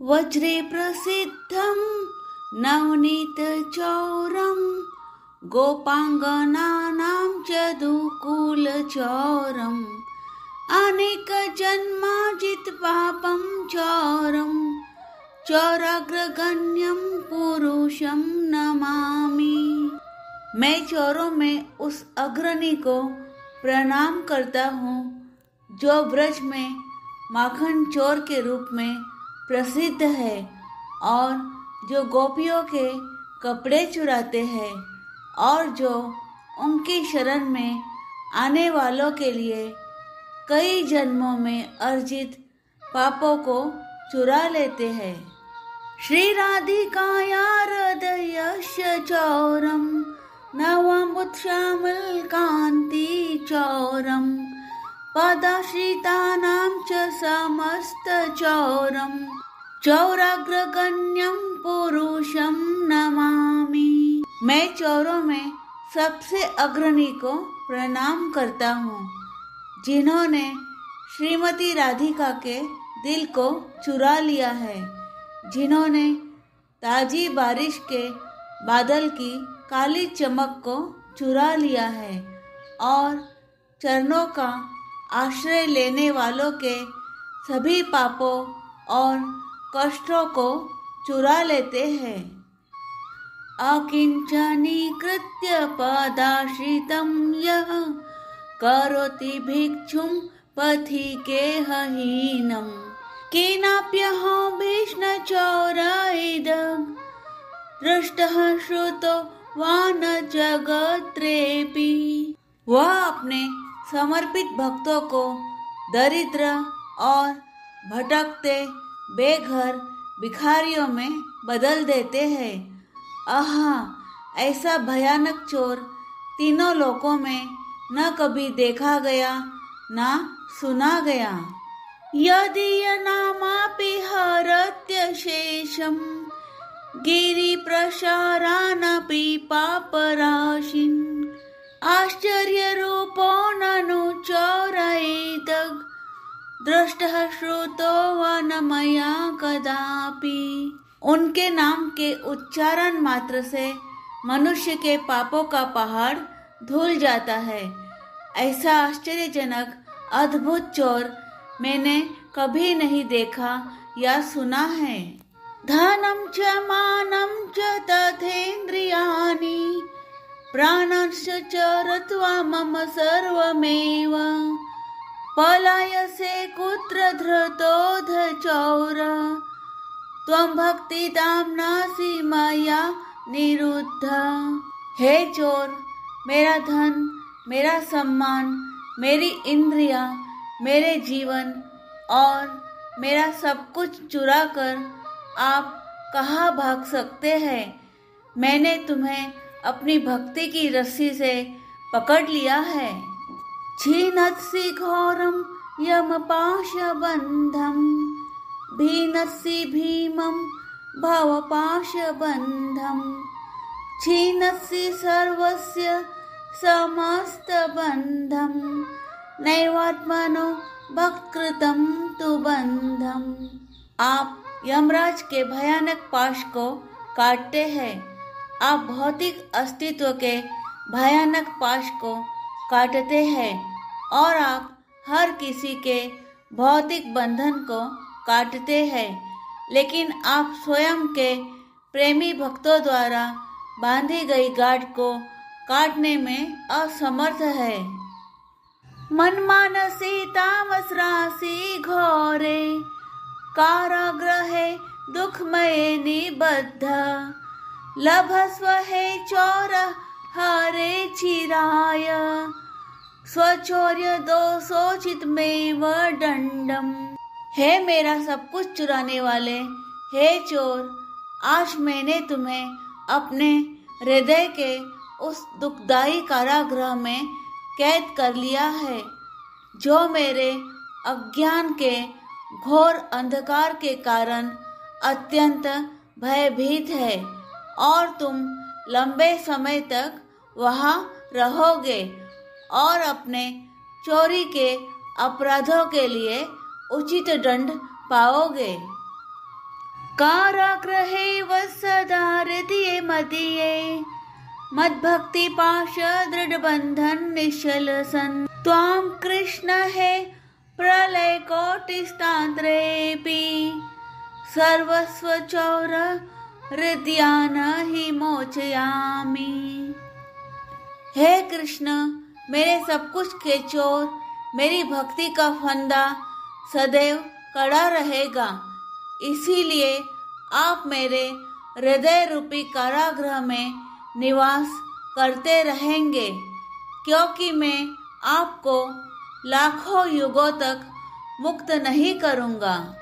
वज्रे प्रसिद्धं नवनीतचौरं गोपाङ्गनानां च दुकूलचौरम् अनेकजन्मार्जित पापं चौरं चौराग्रगण्यं पुरुषं नमामि। मैं चौरों में उस अग्रणी को प्रणाम करता हूँ जो ब्रज में माखन चोर के रूप में प्रसिद्ध है और जो गोपियों के कपड़े चुराते हैं और जो उनकी शरण में आने वालों के लिए कई जन्मों में अर्जित पापों को चुरा लेते हैं। श्री राधिकाया हृदयस्य चौरम नवमुत्श्यामलकान्ति चौरम पदाश्रितानां च समस्तचौरं चौराग्रगण्यं पुरुषं नमामि। मैं चौरों में सबसे अग्रणी को प्रणाम करता हूँ जिन्होंने श्रीमती राधिका के दिल को चुरा लिया है, जिन्होंने ताजी बारिश के बादल की काली चमक को चुरा लिया है और चरणों का आश्रय लेने वालों के सभी पापों और कष्टों को चुरा लेते हैं। अकिंचनीकृत्य पदाश्रितं यः करोति भिक्षुं पथिकेहहीनं केनाप्यहो भीष्णचौरैदं दृष्टः श्रुतो वा न जगत्रेऽपि। वह अपने समर्पित भक्तों को दरिद्र और भटकते बेघर भिखारियों में बदल देते हैं। आहा, ऐसा भयानक चोर तीनों लोकों में न कभी देखा गया न सुना गया। यदीयनामापि हरत्यशेषं गिरिप्रसारानपि पापराशिन् आश्चर्यरूपो ननु चौरैदग् दृष्टः श्रुतो वा न मया कदापि। उनके नाम के उच्चारण मात्र से मनुष्य के पापों का पहाड़ धुल जाता है। ऐसा आश्चर्यजनक अद्भुत चोर मैंने कभी नहीं देखा या सुना है। धनं च मानं च तथेन्द्रियाणि प्राणांश्च चरत्वा मम सर्वमेव पलायसे कुत्र धृतोऽध चौर त्वं भक्तिदां नासि मया निरुद्ध। हे चोर, मेरा धन, मेरा सम्मान, मेरी इंद्रियां, मेरे जीवन और मेरा सब कुछ चुरा कर आप कहाँ भाग सकते हैं? मैंने तुम्हें अपनी भक्ति की रस्सी से पकड़ लिया है। छीनत्सि घोरं यमपाशबन्धं भीनत्सि भीमं भवपाशबन्धं छीनत्सि सर्वस्य समस्तबन्धं नैवात्मनो भक्तकृतं तु बन्धम्। आप यमराज के भयानक पाश को काटते हैं। आप भौतिक अस्तित्व के भयानक पाश को काटते हैं और आप हर किसी के भौतिक बंधन को काटते हैं, लेकिन आप स्वयं के प्रेमी भक्तों द्वारा बांधी गई गांठ को काटने में असमर्थ है। मनमानसी तामसराशि घोरे कारागृहे दुःखमये निबद्ध लभस्व हे चोर हरे चिराय स्वचौर्य दोषोचितमेव दंडम। हे मेरा सब कुछ चुराने वाले, हे चोर, आज मैंने तुम्हें अपने हृदय के उस दुखदायी कारागृह में कैद कर लिया है जो मेरे अज्ञान के घोर अंधकार के कारण अत्यंत भयभीत है और तुम लंबे समय तक वहाँ रहोगे और अपने चोरी के अपराधों के लिए उचित दंड पाओगे। कारागृहे सदा हृदये मदीये मद्भक्ति पाश दृढ़ बंधन निश्चल सन त्वां कृष्ण हे प्रलय कोटिस्तांत्रेऽपि सर्वस्व चौर हृदयान ही मोचयामि। हे कृष्ण, मेरे सब कुछ के चोर, मेरी भक्ति का फंदा सदैव कड़ा रहेगा, इसीलिए आप मेरे हृदय रूपी कारागृह में निवास करते रहेंगे, क्योंकि मैं आपको लाखों युगों तक मुक्त नहीं करूँगा।